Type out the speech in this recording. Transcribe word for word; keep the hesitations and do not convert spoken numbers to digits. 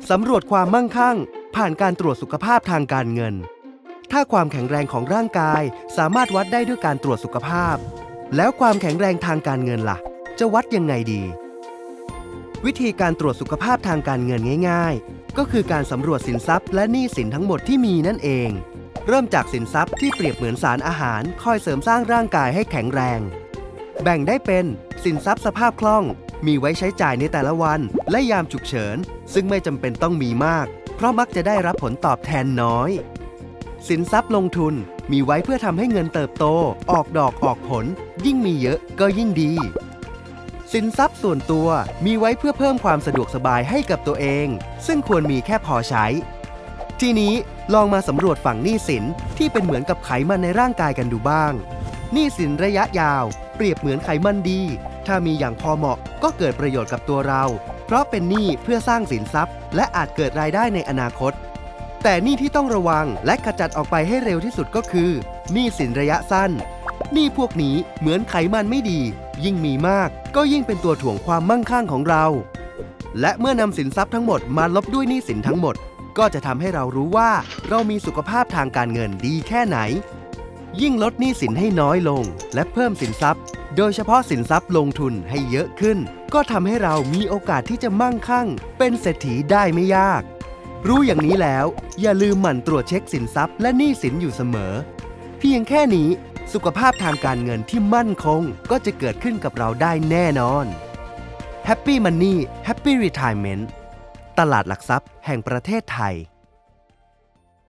สำรวจความมั่งคั่งผ่านการตรวจสุขภาพทางการเงินถ้าความแข็งแรงของร่างกายสามารถวัดได้ด้วยการตรวจสุขภาพแล้วความแข็งแรงทางการเงินล่ะจะวัดยังไงดีวิธีการตรวจสุขภาพทางการเงินง่ายๆก็คือการสำรวจสินทรัพย์และหนี้สินทั้งหมดที่มีนั่นเองเริ่มจากสินทรัพย์ที่เปรียบเหมือนสารอาหารคอยเสริมสร้างร่างกายให้แข็งแรงแบ่งได้เป็นสินทรัพย์สภาพคล่องมีไว้ใช้จ่ายในแต่ละวันและยามฉุกเฉินซึ่งไม่จำเป็นต้องมีมากเพราะมักจะได้รับผลตอบแทนน้อยสินทรัพย์ลงทุนมีไว้เพื่อทำให้เงินเติบโตออกดอกออกผลยิ่งมีเยอะก็ยิ่งดีสินทรัพย์ส่วนตัวมีไว้เพื่อเพิ่มความสะดวกสบายให้กับตัวเองซึ่งควรมีแค่พอใช้ทีนี้ลองมาสำรวจฝั่งหนี้สินที่เป็นเหมือนกับไขมันในร่างกายกันดูบ้างหนี้สินระยะยาวเปรียบเหมือนไขมันดีถ้ามีอย่างพอเหมาะก็เกิดประโยชน์กับตัวเราเพราะเป็นหนี้เพื่อสร้างสินทรัพย์และอาจเกิดรายได้ในอนาคตแต่หนี้ที่ต้องระวังและขจัดออกไปให้เร็วที่สุดก็คือหนี้สินระยะสั้นหนี้พวกนี้เหมือนไขมันไม่ดียิ่งมีมากก็ยิ่งเป็นตัวถ่วงความมั่งคั่งของเราและเมื่อนำสินทรัพย์ทั้งหมดมาลบด้วยหนี้สินทั้งหมดก็จะทำให้เรารู้ว่าเรามีสุขภาพทางการเงินดีแค่ไหนยิ่งลดหนี้สินให้น้อยลงและเพิ่มสินทรัพย์โดยเฉพาะสินทรัพย์ลงทุนให้เยอะขึ้นก็ทำให้เรามีโอกาสที่จะมั่งคั่งเป็นเศรษฐีได้ไม่ยากรู้อย่างนี้แล้วอย่าลืมหมั่นตรวจเช็คสินทรัพย์และหนี้สินอยู่เสมอเพียงแค่นี้สุขภาพทางการเงินที่มั่นคงก็จะเกิดขึ้นกับเราได้แน่นอน Happy Money Happy Retirement ตลาดหลักทรัพย์แห่งประเทศไทย